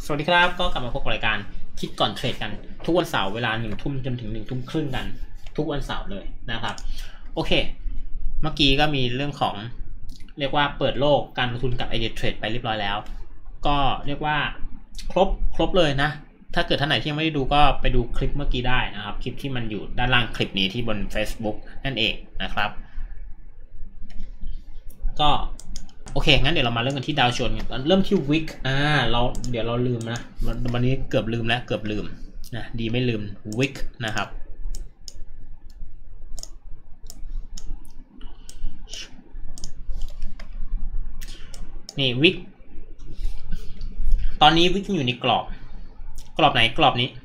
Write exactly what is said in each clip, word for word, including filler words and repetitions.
สวัสดีครับก็กลับมาพบกับรายการคิดก่อนเทรดกันทุกวันเสาร์เวลาหนึ่งทุ่มจนถึงหนึ่งทุ่มครึ่งกันทุกวันเสาร์เลยนะครับโอเคเมื่อกี้ก็มีเรื่องของเรียกว่าเปิดโลกการลงทุนกับไอเดียเทรดไปเรียบร้อยแล้วก็เรียกว่าครบครบเลยนะถ้าเกิดท่านไหนที่ยังไม่ได้ดูก็ไปดูคลิปเมื่อกี้ได้นะครับคลิปที่มันอยู่ด้านล่างคลิปนี้ที่บน Facebook นั่นเองนะครับก็โอเคงั้นเดี๋ยวเรามาเริ่มกันที่ดาวโจนส์กันเริ่มที่วิกอ่าเราเดี๋ยวเราลืมนะวันนี้เกือบลืมแล้วเกือบลืมนะดีไม่ลืมวิกนะครับนี่วิกตอนนี้วิกอยู่ในกรอบกรอบไหนกรอบนี้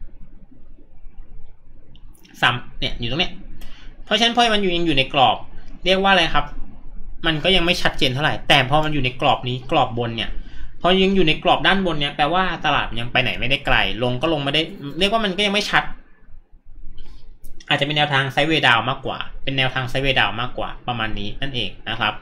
สามเนี่ยอยู่ตรงเนี้ยเพราะฉะนั้นพอมันอยู่ยังอยู่ในกรอบเรียกว่าอะไรครับมันก็ยังไม่ชัดเจนเท่าไหร่แต่พอมันอยู่ในกรอบนี้กรอบบนเนี่ยพอยังอยู่ในกรอบด้านบนเนี่ยแปลว่าตลาดยังไปไหนไม่ได้ไกลลงก็ลงไม่ได้เรียกว่ามันก็ยังไม่ชัดอาจจะเป็นแนวทางไซด์เวย์ดาวมากกว่าเป็นแนวทางไซด์เวย์ดาวมากกว่าประมาณนี้นั่นเองนะครับ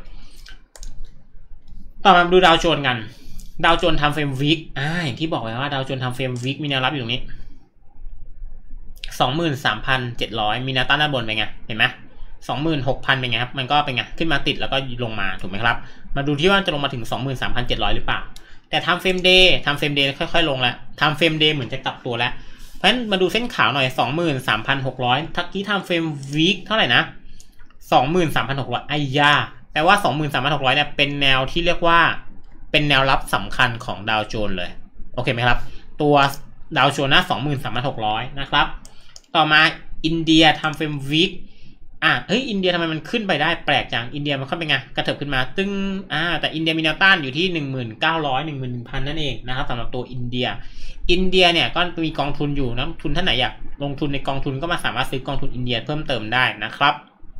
ต่อมาดูดาวโจนส์กันดาวโจนส์ทำเฟรมวีคอ่าอย่างที่บอกไว้ว่าดาวโจนส์ทำเฟรมวีคมีแนวรับอยู่ตรงนี้ สองหมื่นสามพันเจ็ดร้อย มีแนวต้านด้านบนเป็นไงเห็นไหมสองหมื่นหกพัน เป็นไงครับมันก็เป็นไงขึ้นมาติดแล้วก็ลงมาถูกไหมครับมาดูที่ว่าจะลงมาถึง สองหมื่นสามพันเจ็ดร้อย หรือเปล่าแต่ทำเฟรมเดย์ทำเฟรมเดย์ค่อยๆลงแล้วทำเฟรมเดย์เหมือนจะกลับตัวแล้วเพราะฉะนั้นมาดูเส้นขาวหน่อย สองหมื่นสามพันหกร้อย ทักกี้ทำเฟรมวีคเท่าไหร่นะ สองหมื่นสามพันหกร้อย ไอ้ยาแปลว่า สองหมื่นสามพันหกร้อย เนี่ยเป็นแนวที่เรียกว่าเป็นแนวรับสำคัญของดาวโจนส์เลยโอเคไหมครับตัวดาวโจนส์นะ สองหมื่นสามพันหกร้อย นะครับต่อมาอินเดียทำเฟรมวีคอ่ะเฮ้ยอินเดียทำไมมันขึ้นไปได้แปลกจังอินเดียมันขึ้นไปไงกระเถิบขึ้นมาตึ้งอ่าแต่อินเดียมีแนวต้านอยู่ที่ หนึ่งหมื่นเก้าร้อย หนึ่งหมื่นหนึ่งพัน นั่นเองนะครับสำหรับตัวอินเดียอินเดียเนี่ยก็มีกองทุนอยู่นะทุนท่านไหนอยากลงทุนในกองทุนก็มาสามารถซื้อกองทุนอินเดียเพิ่มเติมได้นะครับ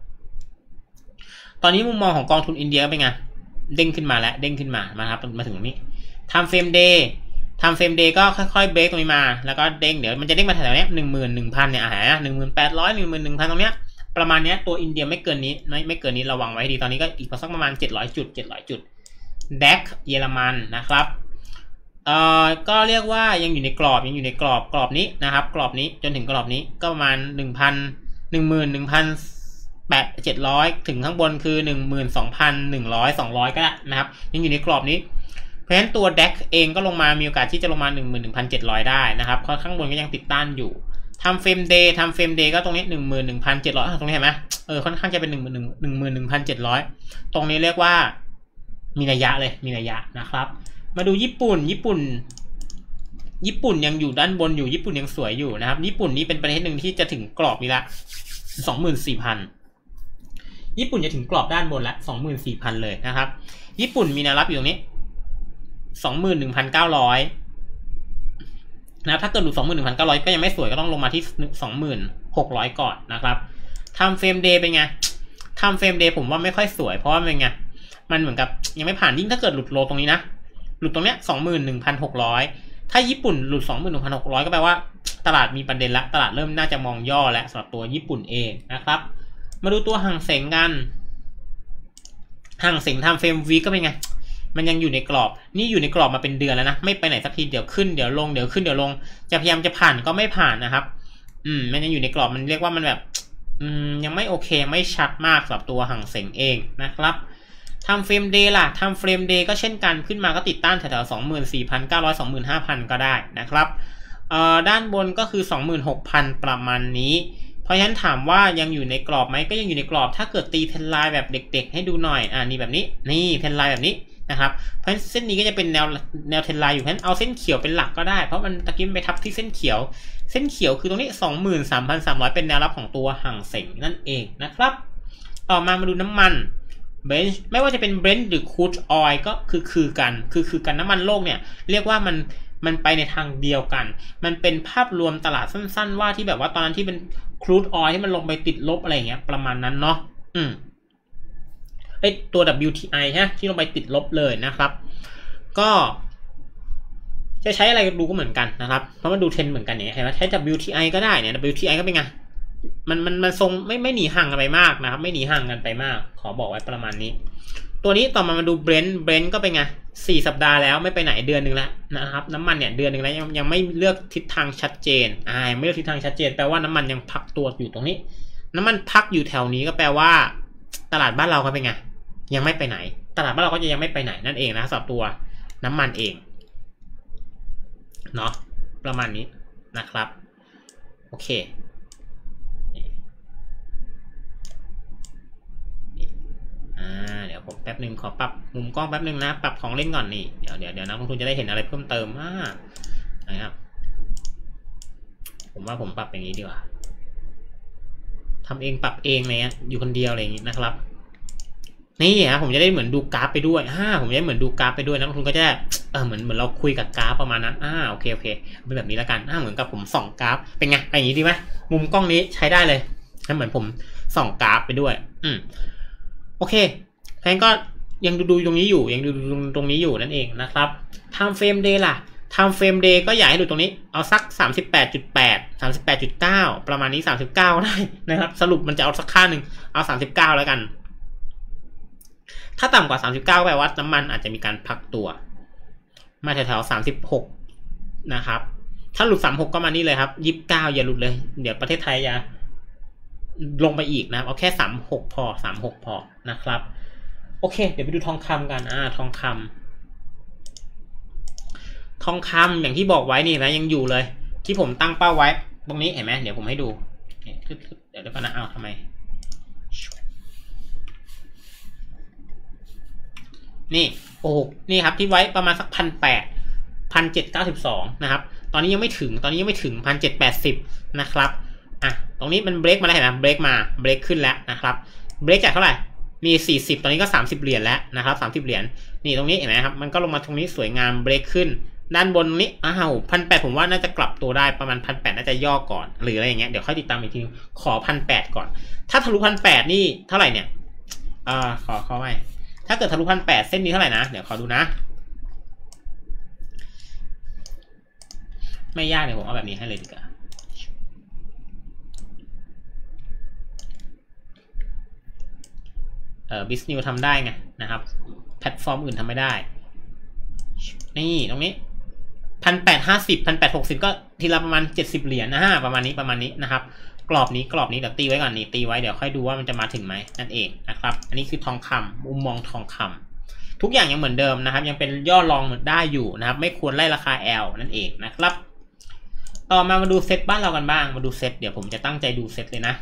ตอนนี้มุมมองของกองทุนอินเดียเป็นไงเด้งขึ้นมาแล้วเด้งขึ้นมามาครับมาถึงตรงนี้ทำเฟรมเดย์ทำเฟรมเดย์ก็ค่อยๆเบรกตรงนี้มาแล้วก็เด้งเดี๋ยวมันจะเด้งมาแถวๆนี้ หนึ่งหมื่นหนึ่งพัน เนี่ยอ่าหนึ่งหมื่นแปดร้อย หนึ่งหมื่นหนึ่งพัน ตรงเนี้ยประมาณนี้ตัวอินเดียไม่เกินนี้ไม่ไม่เกินนี้ระวังไว้ดีตอนนี้ก็อีกสักประมาณเจ็ดร้อยจุดเจ็ดร้อยจุดแดกเยอรมันนะครับเอ่อก็เรียกว่ายังอยู่ในกรอบยังอยู่ในกรอบกรอบนี้นะครับกรอบนี้จนถึงกรอบนี้ก็ประมาณ หนึ่งพัน หนึ่งหมื่นหนึ่งพันแปดเจ็ดร้อยถึงข้างบนคือ หนึ่งหมื่นสองพันหนึ่งร้อย สองร้อยก็ได้นะครับยังอยู่ในกรอบนี้เพราะฉะนั้นตัว ดี เอ ซี เองก็ลงมามีโอกาสที่จะลงมา หนึ่งหมื่นหนึ่งพันเจ็ดร้อย ได้นะครับเพราะข้างบนก็ยังติดต้านอยู่ทำเฟรมเดย์ทำเฟรมเดย์ก็ตรงนี้ หนึ่งหมื่นหนึ่งพันเจ็ดร้อย ตรงนี้เห็นไหมเออค่อนข้างจะเป็น หนึ่งหมื่นหนึ่งพันเจ็ดร้อย ตรงนี้เรียกว่ามีนัยยะเลยมีนัยยะนะครับมาดูญี่ปุ่นญี่ปุ่นญี่ปุ่นยังอยู่ด้านบนอยู่ญี่ปุ่นยังสวยอยู่นะครับญี่ปุ่นนี่เป็นประเทศหนึ่งที่จะถึงกรอบนี้ละ สองหมื่นสี่พัน ญี่ปุ่นจะถึงกรอบด้านบนละ สองหมื่นสี่พัน เลยนะครับญี่ปุ่นมีแนวรับอยู่ตรงนี้ สองหมื่นหนึ่งพันเก้าร้อย นะถ้าเกิดหลุด สองหมื่นหนึ่งพันเก้าร้อย ก็ยังไม่สวยก็ต้องลงมาที่ สองหมื่นหกร้อย ก่อนนะครับทำเฟรมเดย์เป็นไงทำเฟรมเดย์ผมว่าไม่ค่อยสวยเพราะว่าเป็นไงมันเหมือนกับยังไม่ผ่านยิ่งถ้าเกิดหลุดโลตรงนี้นะหลุดตรงเนี้ย สองหมื่นหนึ่งพันหกร้อย ถ้าญี่ปุ่นหลุด สองหมื่นหนึ่งพันหกร้อย ก็แปลว่าตลาดมีประเด็นละตลาดเริ่มน่าจะมองย่อแล้วสำหรับตัวญี่ปุ่นเองนะครับมาดูตัวห่างเส็งกันห่างเส็งทำเฟรมวีก็เป็นไงมันยังอยู่ในกรอบนี่อยู่ในกรอบมาเป็นเดือนแล้วนะไม่ไปไหนสักทีเดี๋ยวขึ้นเดี๋ยวลงเดี๋ยวขึ้นเดี๋ยวลงจะพยายามจะผ่านก็ไม่ผ่านนะครับอืมมันยังอยู่ในกรอบมันเรียกว่ามันแบบอืมยังไม่โอเคไม่ชัดมากสำหรับตัวห่างเส็งเองนะครับทำเฟรมเดย์ล่ะทำเฟรมเดย์ก็เช่นกันขึ้นมาก็ติดต้านแถวๆ สองหมื่นสี่พันเก้าร้อย สองหมื่นห้าพัน ก็ได้นะครับเอ่อด้านบนก็คือ สองหมื่นหกพัน ประมาณนี้เพราะฉะนั้นถามว่ายังอยู่ในกรอบไหมก็ยังอยู่ในกรอบถ้าเกิดตีเทรนไลน์แบบเด็กๆให้ดูหน่อยอ่านี่แบบนี้นี่เทรนไลน์แบบนี้นะครับเพราะฉะนั้นเส้นนี้ก็จะเป็นแนวแนวเทรนไลน์อยู่เพราะฉะนั้นเอาเส้นเขียวเป็นหลักก็ได้เพราะมันตะกี้ไปทับที่เส้นเขียวเส้นเขียวคือตรงนี้ สองหมื่นสามพันสามร้อย เป็นแนวรับของตัวห่างเส็งนั่นเองนะครับต่อมามาดูน้ำมันเบนช์ไม่ว่าจะเป็นเบรนท์หรือครูดออยล์ก็คือคือกันคือคือกันน้ำมันโลกเนี่ยเรียกว่ามันมันไปในทางเดียวกันมันเป็นภาพรวมตลาดสั้นๆว่าที่แบบว่าตอนนั้นที่เป็นครูดออยล์ที่มันลงไปติดลบอะไรอย่างเงี้ยประมาณนั้นเนาะอืมไอตัว ดับเบิลยู ที ไอ ฮะที่ลงไปติดลบเลยนะครับก็จะใช้อะไรดูก็เหมือนกันนะครับเพราะมันดูเทรนเหมือนกันเนี่ยเห็นไหมใช้ ดับเบิลยู ที ไอ ก็ได้เนี่ย ดับเบิลยู ที ไอ ก็เป็นไงมันมันมันทรงไม่ไม่หนีห่างกันไปมากนะครับไม่หนีห่างกันไปมากขอบอกไว้ประมาณนี้ตัวนี้ต่อมามาดูเบรนท์เบรนท์ก็เป็นไงสี่สัปดาห์แล้วไม่ไปไหนเดือนหนึ่งแล้วนะครับน้ำมันเนี่ยเดือนหนึ่งแล้วยังยังไม่เลือกทิศทางชัดเจนอ่าไม่เลือกทิศทางชัดเจนแปลว่าน้ำมันยังพักตัวอยู่ตรงนี้น้ำมันพักอยู่แถวนี้ก็แปลว่าตลาดบ้านเราก็เป็นไงยังไม่ไปไหนตลาดบ้านเราก็จะยังไม่ไปไหนนั่นเองนะสำหรับตัวน้ำมันเองเนาะประมาณนี้นะครับโอเคอ่าเดี๋ยวผมแป๊บหนึ่งขอปรับมุมกล้องแป๊บหนึ่งนะปรับของเล่นก่อนนี่เดี๋ยวเดี๋ยวเดี๋ยวนักลงทุนจะได้เห็นอะไรเพิ่มเติมอ่านะครับผมว่าผมปรับอย่างนี้ดีกว่าทำเองปรับเองเลยนะอยู่คนเดียวอะไรอย่างนี้นะครับนี่ฮะผมจะได้เหมือนดูกราฟไปด้วยอ่าผมจะได้เหมือนดูกราฟไปด้วยนักลงทุนก็จะเออเหมือนเหมือนเราคุยกับกราฟประมาณนั้นอ่าโอเคโอเคเป็นแบบนี้แล้วกันอ่าเหมือนกับผมส่องกราฟเป็นไงอย่างนี้ดีไหมมุมกล้องนี้ใช้ได้เลยเหมือนผมส่องกราฟไปด้วยอืมโอเคแพงก็ยังดูดูตรงนี้อยู่ยังดูดูตรงนี้อยู่นั่นเองนะครับ time frame day ล่ะ time frame day ก็อยากให้ดูตรงนี้เอาสัก สามสิบแปดจุดแปด สามสิบแปดจุดเก้า ประมาณนี้สามสิบเก้าได้นะครับสรุปมันจะเอาสักค่าหนึ่งเอาสามสิบเก้าแล้วกันถ้าต่ำกว่าสามสิบเก้าแปลว่าน้ำมันอาจจะมีการพักตัวมาแถวๆสามสิบหกนะครับถ้าหลุดสามสิบหกก็มานี่เลยครับยี่สิบเก้าอย่าหลุดเลยเดี๋ยวประเทศไทยจะลงไปอีกนะเอาแค่สามสิบหกพอสามสิบหกพอนะครับโอเคเดี๋ยวไปดูทองคำกันอ่าทองคำทองคำอย่างที่บอกไว้นี่นะยังอยู่เลยที่ผมตั้งเป้าไว้ตรงนี้เห็นไหมเดี๋ยวผมให้ดูเดี๋ยวเดี๋ยวก่อนนะเอาทำไมนี่โอ้นี่ครับที่ไว้ประมาณสักพันแปดพันเจ็ดเก้าสิบสองนะครับตอนนี้ยังไม่ถึงตอนนี้ยังไม่ถึงพันเจ็ดแปดสิบนะครับอ่ะตรงนี้มันเบรกมาแล้วเห็นไหมเบรกมาเบรกขึ้นแล้วนะครับเบรกจากเท่าไหร่มีสี่สิบตอนนี้ก็สามสิบเหรียญแล้วนะครับสามสิบเหรียญนี่ตรงนี้เห็นไหมครับมันก็ลงมาตรงนี้สวยงามเบรกขึ้นด้านบนนี้อ้าวพันแปดผมว่าน่าจะกลับตัวได้ประมาณพันแปดน่าจะย่อก่อนหรืออะไรอย่างเงี้ยเดี๋ยวค่อยติดตามอีกทีขอพันแปดก่อนถ้าทะลุพันแปดนี่เท่าไหร่เนี่ยอ่าขอขอไว้ถ้าเกิดทะลุพันแปดเส้นนี้เท่าไหร่นะเดี๋ยวขอดูนะไม่ยากเดี๋ยวผมเอาแบบนี้ให้เลยดีกว่าเอ่อบิสนิวทำได้ไงนะครับแพลตฟอร์มอื่นทำไม่ได้นี่ตรงนี้พันแปดห้าสิบพันแปดหกสิบก็ทีละประมาณเจ็ดสิบเหรียญนะฮะประมาณนี้ประมาณนี้นะครับกรอบนี้กรอบนี้เดี๋ยวตีไว้ก่อนนี่ตีไว้เดี๋ยวค่อยดูว่ามันจะมาถึงไหมนั่นเองนะครับอันนี้คือทองคำมุมมองทองคำทุกอย่างยังเหมือนเดิมนะครับยังเป็นย่อรองได้อยู่นะครับไม่ควรไล่ราคา L นั่นเองนะครับต่อมามาดูเซตบ้านเรากันบ้างมาดูเซตเดี๋ยวผมจะตั้งใจดูเซตเลยนะ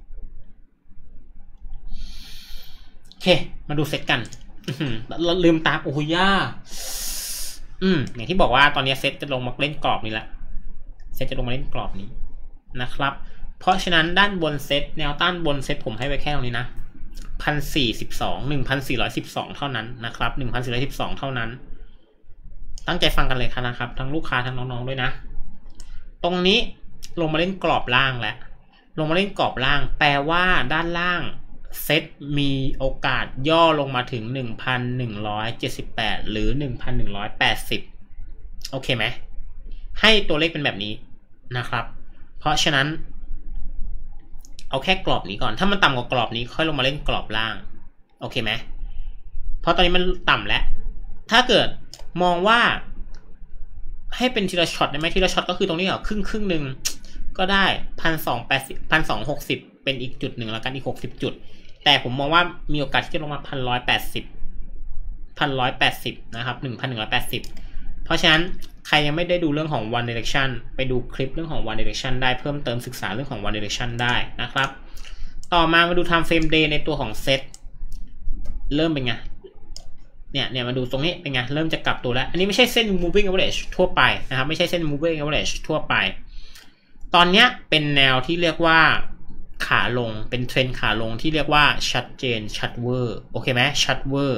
โอเคมาดูเซตกันเราลืมตาโอ้ยย่าอืมอย่างที่บอกว่าตอนนี้เซตจะลงมาเล่นกรอบนี้แหละเซตจะลงมาเล่นกรอบนี้นะครับเพราะฉะนั้นด้านบนเซตแนวต้านบนเซตผมให้ไว้แค่ตรงนี้นะพันสี่สิบสองหนึ่งพันสี่ร้อยสิบสองเท่านั้นนะครับหนึ่งพันสี่ร้อยสิบสองเท่านั้นตั้งใจฟังกันเลยครับนะครับทั้งลูกค้าทั้งน้องๆด้วยนะตรงนี้ลงมาเล่นกรอบล่างแล้วลงมาเล่นกรอบล่างแปลว่าด้านล่างเซตมีโอกาสย่อลงมาถึง หนึ่งพันหนึ่งร้อยเจ็ดสิบแปด หรือ หนึ่งพันหนึ่งร้อยแปดสิบ โอเคไหมให้ตัวเลขเป็นแบบนี้นะครับเพราะฉะนั้นเอาแค่กรอบนี้ก่อนถ้ามันต่ำกว่ากรอบนี้ค่อยลงมาเล่นกรอบล่างโอเคไหมเพราะตอนนี้มันต่ำแล้วถ้าเกิดมองว่าให้เป็นทีละช็อตได้ไหมทีละช็อตก็คือตรงนี้เหรอครึ่งครึ่งหนึ่งก็ได้พันสองแปดสิบพันสองหกสิบเป็นอีกจุดหนึ่งแล้วกันอีกหกสิบจุดแต่ผมมองว่ามีโอกาสที่จะลงมาพันร้อยแปดสิบพันร้อยแปดสิบนะครับหนึ่งพันหนึ่งร้อยแปดสิบเพราะฉะนั้นใครยังไม่ได้ดูเรื่องของ One Direction ไปดูคลิปเรื่องของ One Direction ได้เพิ่มเติมศึกษาเรื่องของ One Direction ได้นะครับต่อมามาดู Time Frame Day ในตัวของเซตเริ่มเป็นไงเนี่ยเนี่ยมาดูตรงนี้เป็นไงเริ่มจะกลับตัวแล้วอันนี้ไม่ใช่เส้น moving average ทั่วไปนะครับไม่ใช่เส้น moving average ทั่วไปตอนนี้เป็นแนวที่เรียกว่าขาลงเป็นเทรนขาลงที่เรียกว่าชัดเจนชัดเวอร์โอเคไหมชัดเวอร์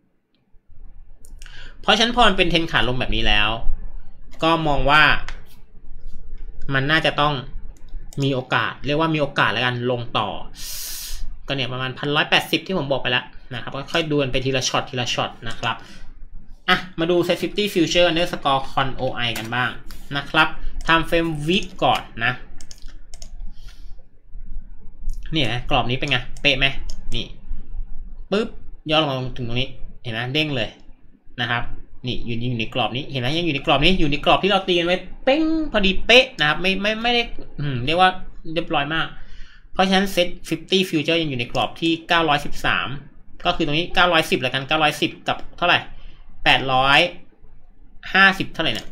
เพราะฉะนั้นพอมันเป็นเทรนขาลงแบบนี้แล้วก็มองว่ามันน่าจะต้องมีโอกาสเรียกว่ามีโอกาสแล้วกันลงต่อก็เนี่ยประมาณ หนึ่งพันหนึ่งร้อยแปดสิบ ที่ผมบอกไปแล้วนะครับค่อยๆดูกันไปทีละช็อตทีละช็อตนะครับอ่ะมาดู Set ห้าสิบ Future Underscore Con โอ ไอ กันบ้างนะครับ Time Frame Week ก่อนนะนี่นะกรอบนี้เป็นไงเป๊ะไหมนี่ปึ๊บย่อลงมาถึงตรงนี้เห็นไหมเด้งเลยนะครับนี่อยู่อยู่ในกรอบนี้เห็นไหมยังอยู่ในกรอบนี้อยู่ในกรอบที่เราตีกันไว้เป้งพอดีเป๊ะนะครับไม่ไม่ไม่ได้เรียกว่าเรียบร้อยมากเพราะฉะนั้นเซ็ตห้าสิบ future ยังอยู่ในกรอบที่เก้าร้อยสิบสามก็คือตรงนี้เก้าร้อยสิบแล้วกันเก้าร้อยสิบกับเท่าไหร่แปดร้อยห้าสิบเท่าไหร่เนี่ย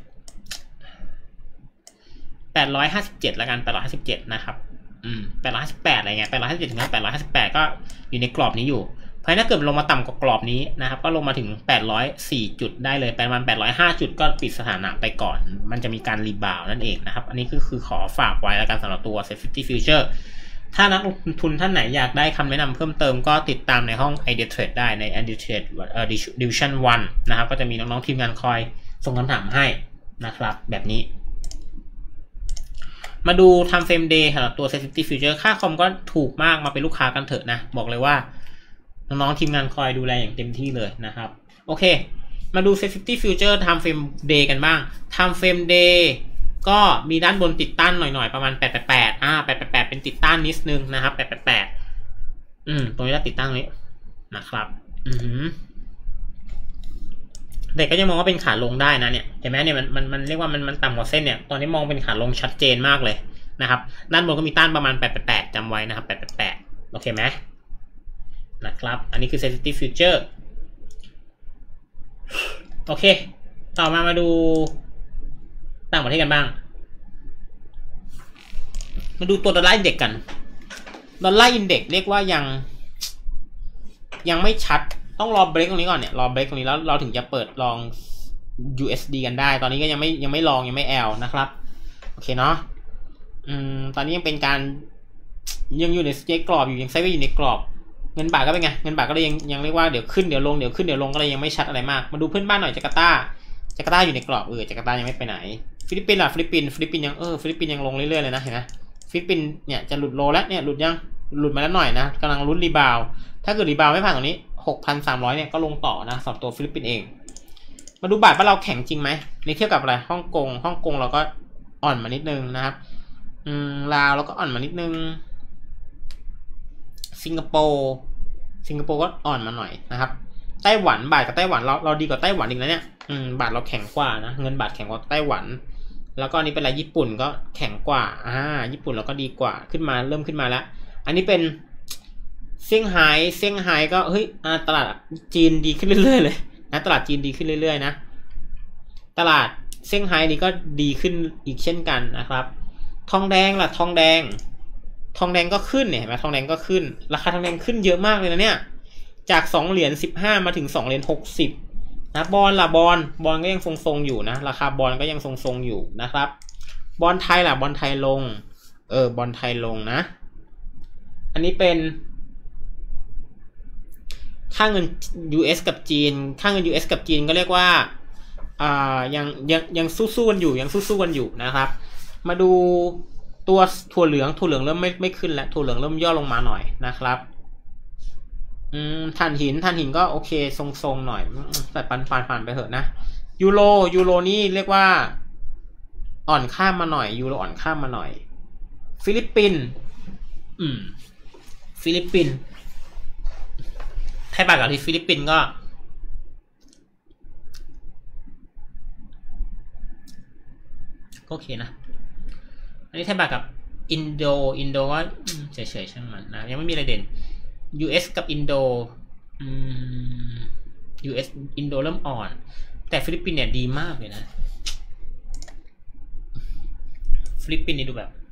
แปดร้อยห้าสิบเจ็ดแล้วกันแปดร้อยห้าสิบเจ็ดนะครับอืมแปดร้อยห้าสิบแปดอะไรเงี้ยแปดร้อยห้าสิบเจ็ดถึงแปดร้อยห้าสิบแปดก็อยู่ในกรอบนี้อยู่เพราะถ้าเกิดลงมาต่ำกว่ากรอบนี้นะครับก็ลงมาถึงแปดร้อยสี่จุดได้เลยประมาณแปดร้อยห้าจุดก็ปิดสถานะไปก่อนมันจะมีการรีบาวนั่นเองนะครับอันนี้ก็คือขอฝากไว้แล้วกันสำหรับตัว เซ็ตห้าสิบ Future ถ้านักลงทุนท่านไหนอยากได้คำแนะนำเพิ่มเติมก็ติดตามในห้อง Idea Trade ได้ใน Idea Trade เอ่อ Division หนึ่งนะครับก็จะมีน้องๆทีมงานคอยส่งคำถามให้นะครับแบบนี้มาดู Time Frame Day สำหรับตัว เซ็ตห้าสิบ Future ค่าคอมก็ถูกมากมาเป็นลูกค้ากันเถอะนะบอกเลยว่าน้องๆทีมงานคอยดูแลอย่างเต็มที่เลยนะครับโอเคมาดู เซ็ตห้าสิบ Future Time Frame Day กันบ้าง Time Frame Day ก็มีด้านบนติดตั้นหน่อยๆประมาณแปดแปดแปดอ่าแปดแปดแปดเป็นติดตั้นนิดนึงนะครับแปดแปดแปดอืมตรงนี้เราติดตั้งนี้นะครับอือเด็กก็จะมองว่าเป็นขาลงได้นะเนี่ยเห็นไหมเนี่ยมันมันมันเรียกว่ามันมันต่ำกว่าเส้นเนี่ยตอนนี้มองเป็นขาลงชัดเจนมากเลยนะครับด้านบนก็มีต้านประมาณแปดแปดแปดจำไว้นะครับแปดแปดแปดโอเคไหมนะครับอันนี้คือ Sensitive Future โอเคต่อมามาดูต่างประเทศกันบ้างมาดูตัวดอลลาร์อินเด็กกันดอลลาร์อินเด็กเรียกว่ายังยังไม่ชัดต้องรอเบรกตรงนี้ก่อนเนี่ยรอเบรกตรงนี้แล้วเราถึงจะเปิดลอง ยู เอส ดี กันได้ตอนนี้ก็ยังไม่ยังไม่ลองยังไม่แอลนะครับโอเคเนาะอืมตอนนี้ยังเป็นการยังอยู่ในสเกจกรอบอยู่ยังไซด์เวย์อยู่ในกรอบเงินบาทก็เป็นไงเงินบาทก็เลยยังยังเรียกว่าเดี๋ยวขึ้นเดี๋ยวลงเดี๋ยวขึ้นเดี๋ยวลงก็เลยยังไม่ชัดอะไรมากมาดูเพื่อนบ้านหน่อยจาการ์ตาจาการ์ตาอยู่ในกรอบเออจาการ์ตายังไม่ไปไหนฟิลิปปินส์ล่ะฟิลิปปินส์ฟิลิปปินส์ยังเออฟิลิปปินส์ยังลงเรื่อยๆเลยนะเห็นไหมฟิลิปปินส์เนี่ยจะหลุดโลแล้วเนี่ยหลุดยังหลุดมาแล้วหน่อยนะกำลังลุ้นรีบาวถ้าเกิดรีบาวไม่ผ่านตรงนี้ หกพันสามร้อย เนี่ยก็ลงต่อนะสำหรับตัวฟิลิปปินส์เองมาดูบาทว่าเราแข็งจริงไหมในเทียบกับอะไรฮ่องกงฮ่องกงเราก็อ่อนมานิดนึงนะครับอืมลาวเราก็อ่อนมานิดนึงสิงคโปร์สิงคโปร์ก็อ่อนมาหน่อยนะครับไต้หวันบาทกับไต้หวันเราเราดีกว่าไต้หวันอีกนะเนี่ยอืมบาทเราแข็งกว่านะเงินบาทแข็งกว่าไต้หวันแล้วก็อันนี้เป็นอะไรญี่ปุ่นก็แข็งกว่าอ่าญี่ปุ่นเราก็ดีกว่าขึ้นมาเริ่มขึ้นมาแล้วอันนี้เป็นเซี่ยงไฮ้เซี่ยงไฮ้ก็เฮ้ยตลาดจีนดีขึ้นเรื่อยๆเลยนะตลาดจีนดีขึ้นเรื่อยๆนะตลาดเซี่ยงไฮ้นี่ก็ดีขึ้นอีกเช่นกันนะครับทองแดงล่ะทองแดงทองแดงก็ขึ้นเนี่ยเห็นไหมทองแดงก็ขึ้นราคาทองแดงขึ้นเยอะมากเลยนะเนี่ยจากสองเหรียญสิบห้ามาถึงสองเหรียญหกสิบนะบอลล่ะบอลบอลก็ยังทรงๆอยู่นะราคาบอลก็ยังทรงๆอยู่นะครับบอลไทยล่ะบอลไทยลงเออบอลไทยลงนะอันนี้เป็นค่าเงิน ยู เอส กับจีนค่าเงิน ยู เอส กับจีนก็เรียกว่าอ่ายังยังยังสู้ๆกันอยู่ยังสู้ๆกันอยู่นะครับมาดูตัวถั่วเหลืองถั่วเหลืองเริ่มไม่ไม่ขึ้นแล้วถั่วเหลืองเริ่มย่อลงมาหน่อยนะครับอืมถ่านหินถ่านหินก็โอเคทรงๆหน่อยแต่ปันผ่านผ่านไปเถอะนะยูโรยูโรนี่เรียกว่าอ่อนข้ามมาหน่อยยูโรอ่อนข้ามมาหน่อยฟิลิปปินส์อืมฟิลิปปินส์ไทยบาทกับที่ฟิลิปปินส์ก็โอเคนะอันนี้ไทยบาทกับอินโดอินโดก็เฉยๆช่างมันนะยังไม่มีอะไรเด่น ยู เอส กับอินโดอืม ยู เอส อินโดเริ่มอ่อนแต่ฟิลิปปินส์เนี่ยดีมากเลยนะฟิลิปปินส์นี่ดูแบบ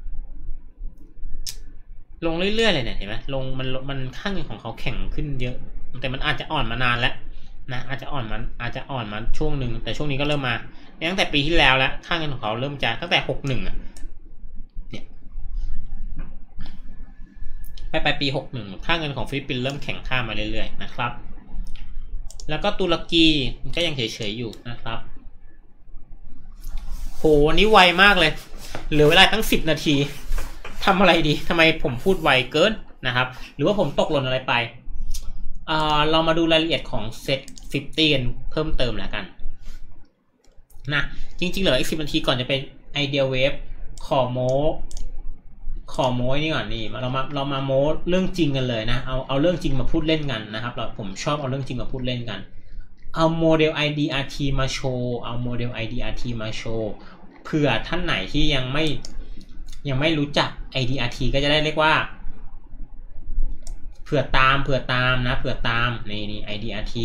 ลงเรื่อยๆเลยเนี่ยเห็นไหมลงมันมันค่าเงินของเขาแข็งขึ้นเยอะแต่มันอาจจะอ่อนมานานแล้วนะอาจจะอ่อนมันอาจจะอ่อนมาช่วงหนึ่งแต่ช่วงนี้ก็เริ่มมาตั้งแต่ปีที่แล้วแล้วค่าเงินของเขาเริ่มจะตั้งแต่หกสิบเอ็ดอ่ะเนี่ยไปไปปีหกสิบเอ็ดค่าเงินของฟิลิปปินส์เริ่มแข็งค่ามาเรื่อยๆนะครับแล้วก็ตุรกีก็ยังเฉยๆอยู่นะครับโหนี้ไวมากเลยเหลือเวลาตั้งสิบนาทีทำอะไรดีทำไมผมพูดไวเกินนะครับหรือว่าผมตกหล่นอะไรไปเอ่อเรามาดูรายละเอียดของเซ็ตห้าสิบกันเพิ่มเติมแล้วกันนะจริงๆเหลืออีกสิบนาทีก่อนจะเป็นไอเดียเวฟขอโม้ขอโม้นี่ก่อนนี่เรามาเรามาโม้เรื่องจริงกันเลยนะเอาเอาเรื่องจริงมาพูดเล่นกันนะครับเราผมชอบเอาเรื่องจริงมาพูดเล่นกันเอาโมเดล ไอ ดี อาร์ ที มาโชว์เอาโมเดล ไอ ดี อาร์ ที มาโชว์เผื่อท่านไหนที่ยังไม่ยังไม่รู้จัก ไอ ดี อาร์ ที ก็จะได้เรียกว่าเผื่อตามเผื่อตามนะเผื่อตามนี่นี่ ไอ ดี อาร์ ที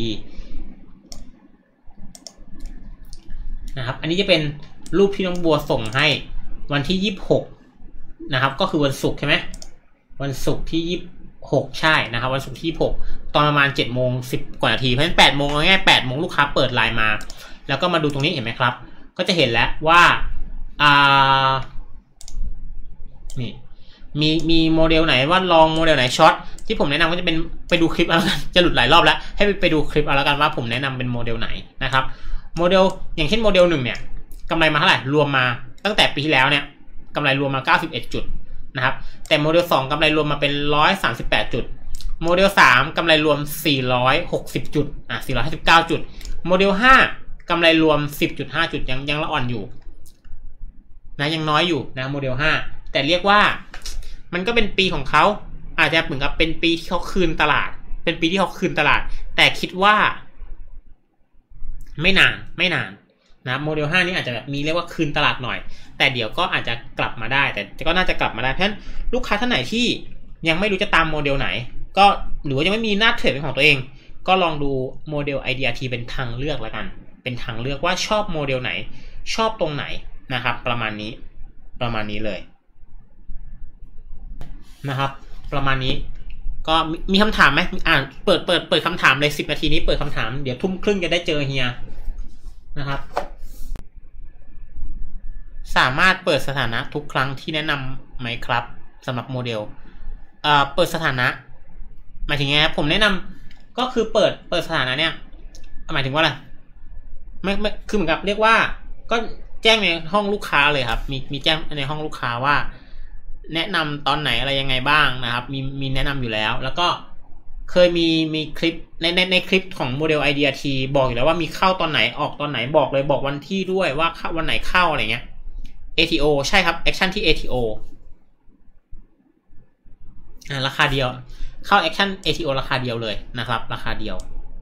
นะครับอันนี้จะเป็นรูปที่น้องบัวส่งให้วันที่ยี่สิบหกนะครับก็คือวันศุกร์ใช่ไหมวันศุกร์ที่ยี่สิบหกใช่นะครับวันศุกร์ที่ยี่สิบหกตอนประมาณเจ็ดโมงสิบกว่านาทีเพราะฉะนั้นแปดโมงง่ายๆแปดโมงลูกค้าเปิดไลน์มาแล้วก็มาดูตรงนี้เห็นไหมครับก็จะเห็นแล้วว่าอ่านี่มีมีโมเดลไหนว่าลองโมเดลไหนช็อตที่ผมแนะนำก็จะเป็นไปดูคลิปเอาแล้วกันจะหลุดหลายรอบแล้วให้ไปดูคลิปเอาแล้วกันว่าผมแนะนำเป็นโมเดลไหนนะครับโมเดลอย่างเช่นโมเดลหนึ่งเนี่ยกำไรมาเท่าไหร่รวมมาตั้งแต่ปีที่แล้วเนี่ยกำไรรวมมาเก้าสิบเอ็ดจุดนะครับแต่โมเดลสองกำไรรวมมาเป็นหนึ่งร้อยสามสิบแปดจุดโมเดลสามกำไรรวมสี่ร้อยหกสิบจุดอ่ะสี่ร้อยห้าสิบเก้าจุดโมเดลห้ากำไรรวม สิบจุดห้า จุดยังยังละอ่อนอยู่นะยังน้อยอยู่นะโมเดลห้าแต่เรียกว่ามันก็เป็นปีของเขาอาจจะเหมือนกับเป็นปีที่เขาคืนตลาดเป็นปีที่เขาคืนตลาดแต่คิดว่าไม่นานไม่นานนะโมเดลห้านี้อาจจะแบบมีเรียกว่าคืนตลาดหน่อยแต่เดี๋ยวก็อาจจะกลับมาได้แต่ก็น่าจะกลับมาได้เพราะฉะนั้นลูกค้าท่านไหนที่ยังไม่รู้จะตามโมเดลไหนก็หรือว่ายังไม่มีหน้าเทรดเป็นของตัวเองก็ลองดูโมเดล ไอ ดี อาร์ ที เป็นทางเลือกแล้วกันเป็นทางเลือกว่าชอบโมเดลไหนชอบตรงไหนนะครับประมาณนี้ประมาณนี้เลยนะครับประมาณนี้ก็มีคำถามไหมอ่านเปิดเปิดเปิดคำถามเลยสิบนาทีนี้เปิดคำถามเดี๋ยวทุ่มครึ่งจะได้เจอเฮียนะครับสามารถเปิดสถานะทุกครั้งที่แนะนำไหมครับสำหรับโมเดลเอ่อเปิดสถานะหมายถึงไงครับผมแนะนำก็คือเปิดเปิดสถานะเนี่ยหมายถึงว่าอะไรไม่ไม่คือเหมือนกับเรียกว่าก็แจ้งในห้องลูกค้าเลยครับมีมีแจ้งในห้องลูกค้าว่าแนะนำตอนไหนอะไรยังไงบ้างนะครับมีมีแนะนำอยู่แล้วแล้วก็เคยมีมีคลิปในในในคลิปของโมเดล ไอ ดี อาร์ ที บอกอยู่แล้วว่ามีเข้าตอนไหนออกตอนไหนบอกเลยบอกวันที่ด้วยว่าวันไหนเข้าอะไรเงี้ย เอ ที โอ ใช่ครับแอคชั่นที่ เอ ที โอ อ่าราคาเดียวเข้าแอคชั่น เอ ที โอ ราคาเดียวเลยนะครับราคาเดียว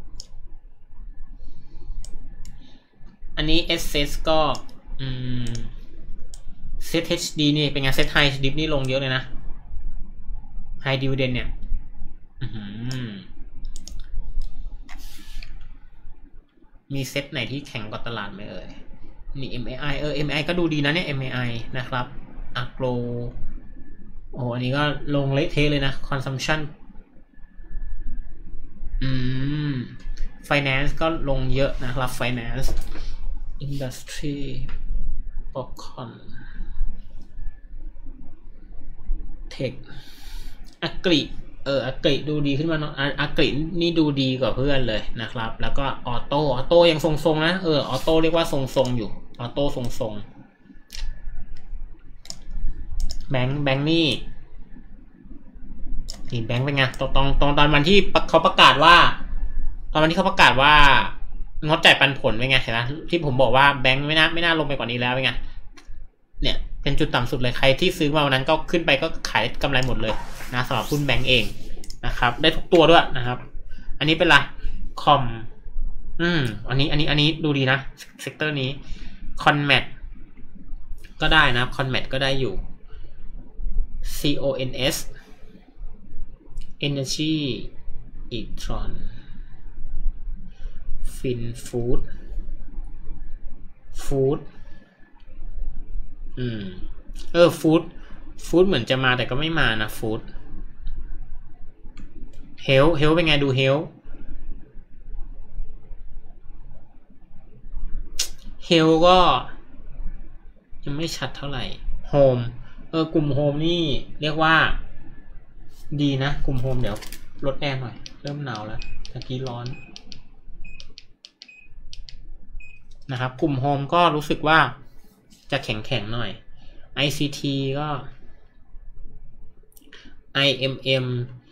อันนี้ เอส เอส ก็อืมเซต เอช ดี นี่เป็นไงเซต High Dip นี่ลงเยอะเลยนะ High Dividend เนี่ยมีเซตไหนที่แข็งกว่าตลาดไหมเอ่ยนี่ เอ็ม เอ ไอ เออ เอ็ม เอ ไอ ก็ดูดีนะเนี่ย เอ็ม เอ ไอ นะครับ Agro โอ้อันนี้ก็ลงเละเทะเลยนะ Consumption อืม Finance ก็ลงเยอะนะครับ Finance Industry Popcorn Tech อักฤษเอออักฤษดูดีขึ้นมาเนาะอักฤษนี่ดูดีกว่าเพื่อนเลยนะครับแล้วก็ออโต้ออโต้ยังทรงๆนะเออออโต้เรียกว่าทรงๆอยู่ออโต้ทรงๆแบงค์แบงค์นี่นี่แบงค์เป็นไงตรงตรงตรงตอนวันที่เขาประกาศว่าตอนวันที่เขาประกาศว่างดจ่ายปันผลเป็นไงเห็นไหมที่ผมบอกว่าแบงค์ไม่น่าไม่น่าลงไปกว่านี้แล้วเป็นไงเนี่ยเป็นจุดต่ำสุดเลยใครที่ซื้อมาวันนั้นก็ขึ้นไปก็ขายกำไรหมดเลยนะสำหรับหุ้นแบงก์เองนะครับได้ทุกตัวด้วยนะครับอันนี้เป็นไรคอมอืมอันนี้อันนี้อันนี้ดูดีนะเซกเตอร์นี้คอนแมทก็ได้นะคอนแมทก็ได้อยู่ ซี โอ เอ็น เอสEnergy Etron Fin Food Foodอืมเออฟู้ดฟู้ดเหมือนจะมาแต่ก็ไม่มานะฟู้ดเฮลเฮลเป็นไงดูเฮลเฮลก็ยังไม่ชัดเท่าไหร่โฮมเออกลุ่มโฮมนี่เรียกว่าดีนะกลุ่มโฮมเดี๋ยวลดแอร์หน่อยเริ่มหนาวแล้วตะกี้ร้อนนะครับกลุ่มโฮมก็รู้สึกว่าจะแข็งๆหน่อย ไอ ซี ที ก็ ไอ เอ็ม เอ็ม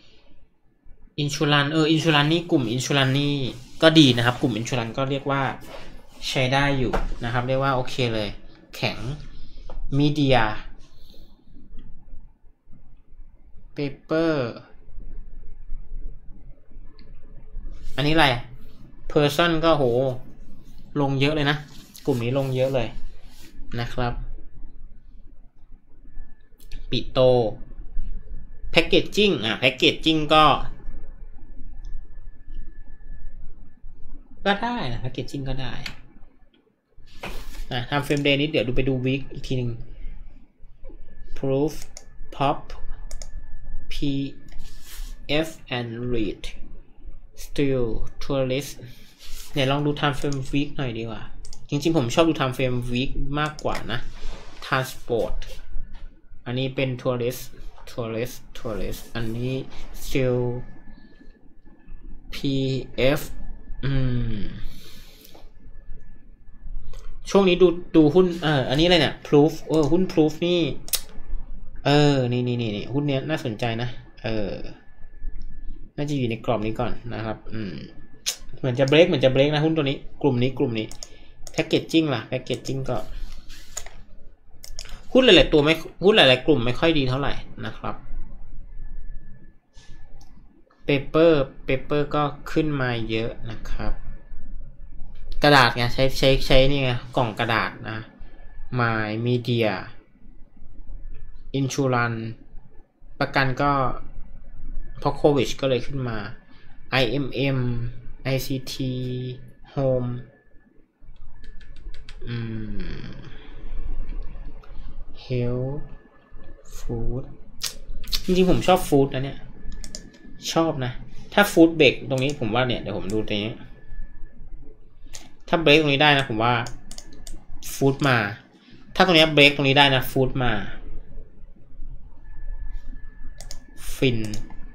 Insurance เออ Insurance นี่กลุ่ม Insurance นี่ก็ดีนะครับกลุ่ม Insurance ก็เรียกว่าใช้ได้อยู่นะครับเรียกว่าโอเคเลยแข็ง Media paper อันนี้อะไร person ก็โหลงเยอะเลยนะกลุ่มนี้ลงเยอะเลยนะครับปิโต packaging อ่ะ packaging ก็ก็ได้นะ packaging ก็ได้อ่ะทำ frame day นี้เดี๋ยวดูไปดู week อีกทีหนึ่ง proof pop p f and read still tourist เนี่ยลองดู time frame week หน่อยดีกว่าจริงๆผมชอบดู time frame week มากกว่านะ transport อันนี้เป็น tourist tourist tourist อันนี้ still p f อืมช่วงนี้ดูดูหุ้นเอออันนี้อะไรเนี่ย proof เออหุ้น proof นี่เออนี่นี่นี่หุ้นเนี้ยน่าสนใจนะเออน่าจะอยู่ในกรอบนี้ก่อนนะครับอืมเหมือนจะเบรกเหมือนจะเบรกนะหุ้นตัวนี้กลุ่มนี้กลุ่มนี้แพ็กเกจจิ้งล่ะแพ็กเกจจิ้งก็หุ้นหลายๆตัวไม่หุ้นหลายๆกลุ่มไม่ค่อยดีเท่าไหร่นะครับเปเปอร์เปเปอร์ก็ขึ้นมาเยอะนะครับกระดาษไงใช้ใช้ใช้นี่ไงกล่องกระดาษนะ My Media Insurance ประกันก็เพราะโควิดก็เลยขึ้นมา ไอ เอ็ม เอ็ม ไอ ซี ที Home อืม Health Food จริงๆผมชอบฟู้ดนะเนี่ยชอบนะถ้าฟู้ดเบรกตรงนี้ผมว่าเนี่ยเดี๋ยวผมดูตรงนี้ถ้าเบรกตรงนี้ได้นะผมว่าฟู้ดมาถ้าตรงนี้เบรกตรงนี้ได้นะฟู้ดมาฟิน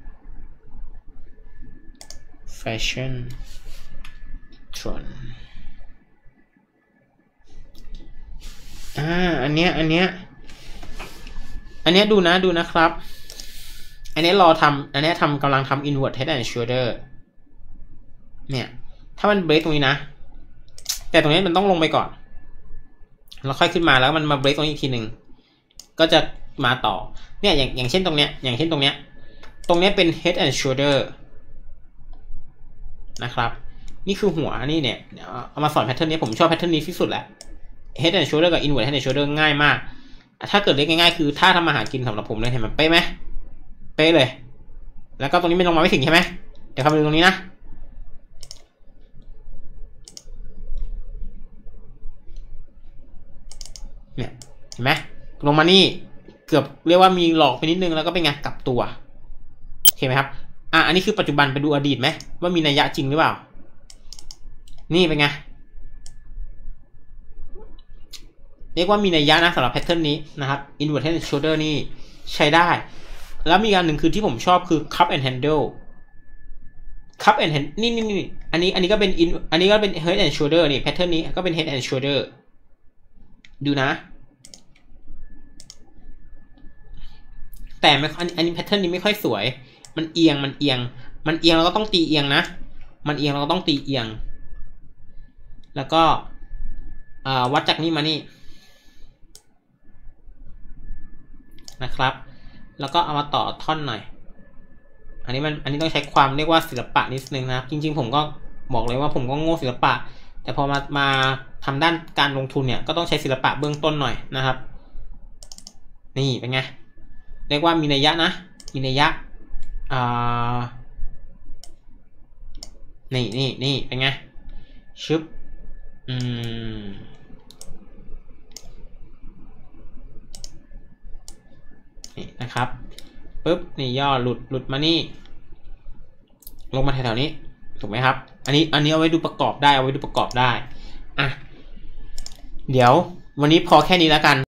แฟชั่นทรอนอ่าอันเนี้ยอันเนี้ยอันเนี้ยดูนะดูนะครับอันนี้รอทำอันนี้ทำกำลังทำ inward head and shoulder เนี่ยถ้ามันเบรกตรงนี้นะแต่ตรงนี้มันต้องลงไปก่อนแล้วค่อยขึ้นมาแล้วมันมาเบรกตรงนี้อีกทีหนึ่งก็จะมาต่อเนี่ยอย่างอย่างเช่นตรงเนี้ยอย่างเช่นตรงเนี้ยตรงเนี้ยเป็น head and shoulder นะครับนี่คือหัวนี่เนี่ยเอามาสอนแพทเทิร์นนี้ผมชอบแพทเทิร์นนี้ที่สุดแหละ head and shoulder กับ inward head and shoulder ง่ายมากถ้าเกิดเรียกง่ายๆคือถ้าทำอาหารกินสำหรับผมเลยเห็นมันเป๊ะไหมเป๊ะเลยแล้วก็ตรงนี้ไม่ลงมาไม่ถึงใช่ไหมเดี๋ยวคำนึงตรงนี้นะเนี่ยเห็นไหมลงมานี่เกือบเรียกว่ามีหลอกไปนิดนึงแล้วก็เป็นไงกลับตัวโอเคไหมครับอ่ะอันนี้คือปัจจุบันไปดูอดีตไหมว่ามีนัยยะจริงหรือเปล่านี่เป็นไงเรียกว่ามีนัยยะนะสำหรับแพทเทิร์นนี้นะครับ inward head and shoulder นี่ใช้ได้แล้วมีการหนึ่งคือที่ผมชอบคือ cup and handle cup and hand นี่นี่นี่อันนี้อันนี้ก็เป็น in อันนี้ก็เป็น head and shoulder นี่แพทเทิร์นนี้ก็เป็น head and shoulder ดูนะแต่ไม่อันอันนี้แพทเทิร์นนี้ไม่ค่อยสวยมันเอียงมันเอียงมันเอียงเราก็ต้องตีเอียงนะมันเอียงเราก็ต้องตีเอียงแล้วก็วัดจากนี้มานี่นะครับแล้วก็เอามาต่อท่อนหน่อยอันนี้มันอันนี้ต้องใช้ความเรียกว่าศิลปะนิดนึงนะครับจริงๆผมก็บอกเลยว่าผมก็โง่ศิลปะแต่พอมามาทำด้านการลงทุนเนี่ยก็ต้องใช้ศิลปะเบื้องต้นหน่อยนะครับนี่เป็นไงเรียกว่ามีนัยยะนะมีนัยยะอ่านี่นี่นี่เป็นไงชึบอืมนี่นะครับปึ๊บนี่ย่อหลุดหลุดมานี่ลงมาแถวๆนี้ถูกไหมครับอันนี้อันนี้เอาไว้ดูประกอบได้เอาไว้ดูประกอบได้อ่ะเดี๋ยววันนี้พอแค่นี้แล้วกัน